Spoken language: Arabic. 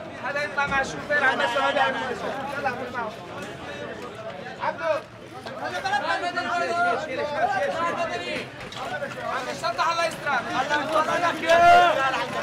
هذا يطلع مع الشوفير على المسؤول هذا يلا عمل معه عبدو عم الشنطة على الاستراحة